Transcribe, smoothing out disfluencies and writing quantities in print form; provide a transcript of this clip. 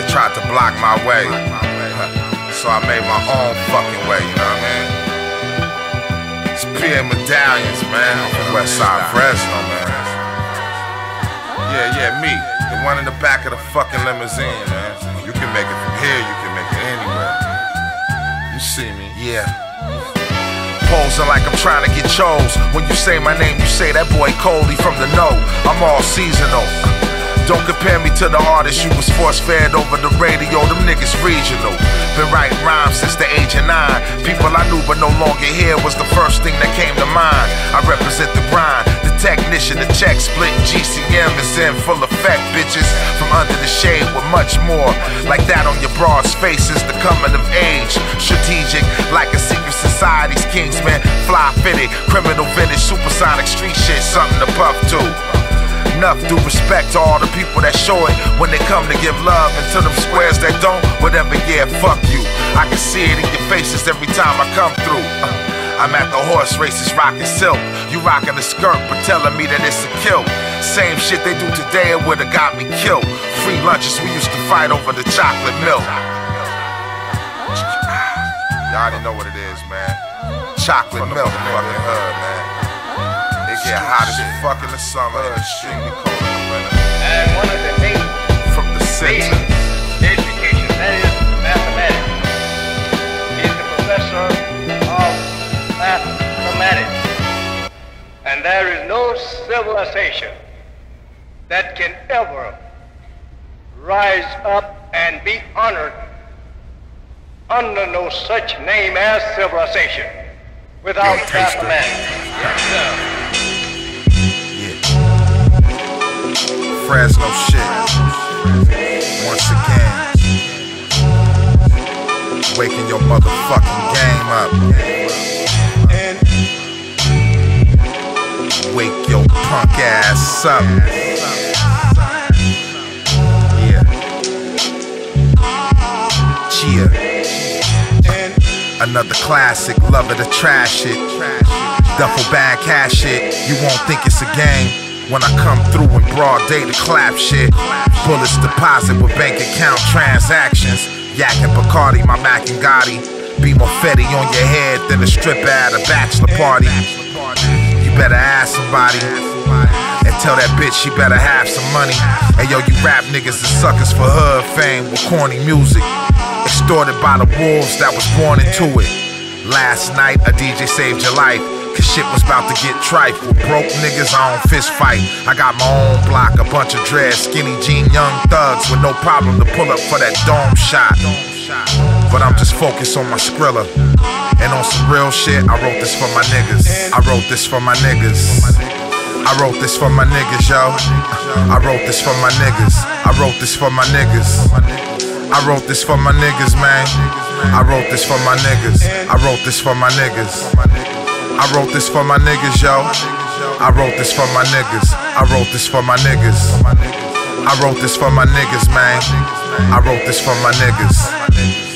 tried to block my way, so I made my own fucking way, you know what I mean? It's Pierre Medallions, man, from Westside Fresno, man. Yeah, me, the one in the back of the fucking limousine, man. You can make it from here, you can make it anywhere. You see me, yeah. Posing like I'm trying to get chose. When you say my name, you say that boy Coley from the know. I'm all seasonal. Don't compare me to the artist you was force-fed over the radio. Them niggas regional. Been writing rhymes since the age of 9. People I knew but no longer here was the first thing that came to mind. I represent the grind, the technician, the check splitting GCM is in full effect, bitches. From under the shade with much more. Like that on your broad faces, the coming of age. Strategic, like a secret society's kingsman. Fly fitted, criminal vintage, supersonic street shit, something to puff to. Enough due respect to all the people that show it when they come to give love, and to them squares that don't, whatever, yeah, fuck you. I can see it in your faces every time I come through. I'm at the horse races rocking silk. You rocking the skirt but telling me that it's a kill. Same shit they do today, it would've got me killed. Free lunches, we used to fight over the chocolate milk. Y'all already know what it is, man. Chocolate milk, fucking hood, man. It get hot as fuck in the summer, extremely cold in the winter. And one of the main from the center education, that is mathematics. He's the professor of mathematics. And there is no civilization that can ever rise up and be honored under no such name as civilization without mathematics. Yes, sir. Fresno shit. Once again, waking your motherfucking game up. Wake your punk ass up. Yeah. Cheer. Another classic, love it or trash it. Duffel bag cash it. You won't think it's a game when I come through in broad day to clap shit. Bullets deposit with bank account transactions. Yak and Bacardi, my Mac and Gotti. Be more fetty on your head than a stripper at a bachelor party. You better ask somebody and tell that bitch she better have some money. Hey yo, you rap niggas is suckers for hood fame with corny music. Extorted by the wolves that was born into it. Last night a DJ saved your life, cause shit was about to get tripe. With broke niggas, I don't fist fight. I got my own block, a bunch of dreads, skinny jean young thugs with no problem to pull up for that dome shot. But I'm just focused on my Skrilla. And on some real shit, I wrote this for my niggas. I wrote this for my niggas. I wrote this for my niggas, yo. I wrote this for my niggas. I wrote this for my niggas. I wrote this for my niggas, man. I wrote this for my niggas. I wrote this for my niggas. I wrote this for my niggas, yo. I wrote this for my niggas. I wrote this for my niggas. I wrote this for my niggas, man. I wrote this for my niggas.